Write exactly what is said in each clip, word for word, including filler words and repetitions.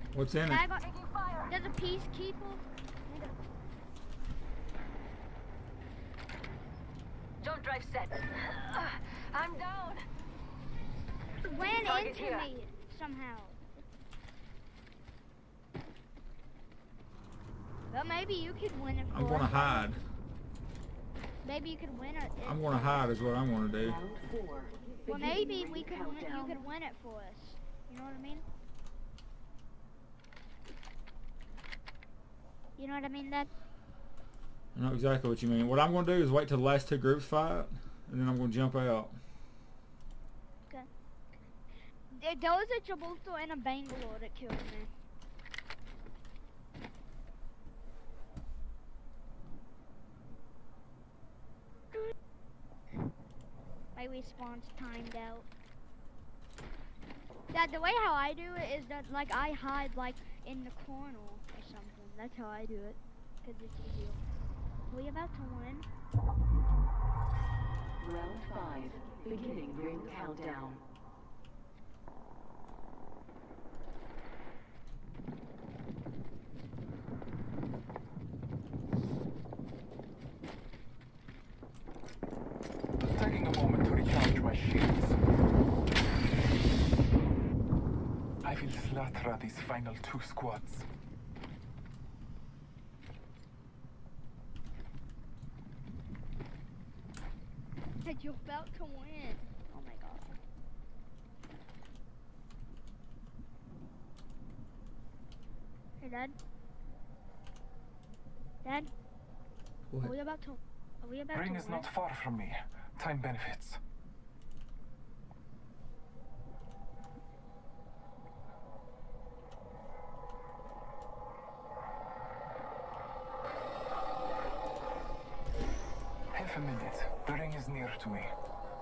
What's in it? I got, there's a peacekeeper. Don't drive set. Uh, I'm down. Ran Target into here. me somehow. Well, maybe you could win it for I'm gonna us. hide. Maybe you could win it. I'm gonna hide is what I'm gonna do. Round four. Well, Beginning maybe ring we could. Win, you countdown. could win it for us. You know what I mean? You know what I mean, Dad? I know exactly what you mean. What I'm gonna do is wait till the last two groups fight, and then I'm gonna jump out. Okay. There, there was a Gibraltar and a Bangalore that killed me. My respawn's timed out. Dad, the way how I do it is that like I hide like in the corner or something. That's how I do it, cause it's easier. Are we about to win? Round five. Beginning ring countdown. Taking a moment to recharge my shields. I will slaughter these final two squads. Dad, you're about to win. Oh my god. Hey, Dad. Dad. What? Are we about to? Are we about Ring to is win? not far from me. Time benefits. Half a minute. The ring is near to me.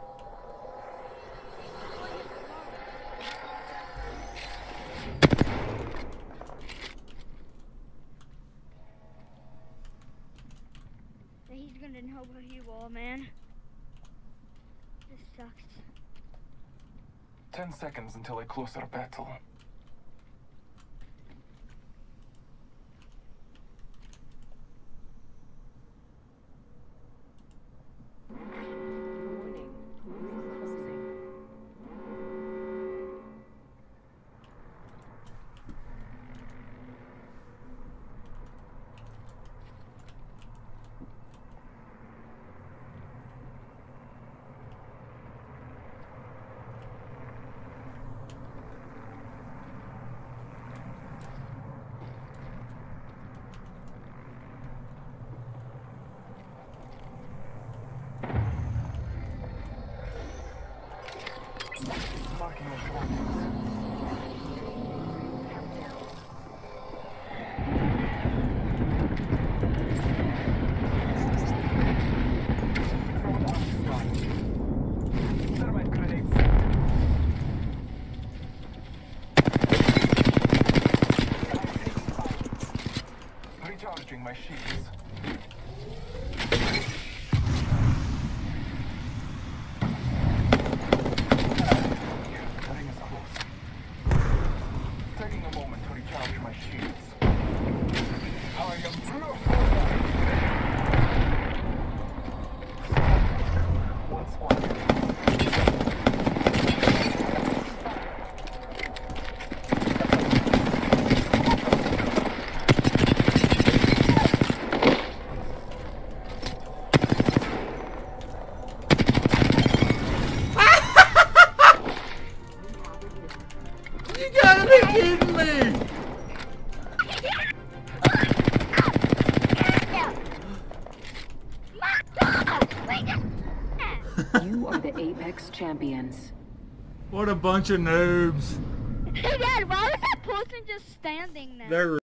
He's gonna know where you are, man. This sucks. Ten seconds until a closer battle. Warning. Ring closing. Marking our coordinates. Countdown. Throwing arc strike. Thermite grenade set. Recharging my shields. The ring is close. Taking a moment to recharge my shields. I am proof. One squad. You gotta be kidding me! You are the Apex champions. What a bunch of noobs. Hey, Dad, why was that person just standing there? They're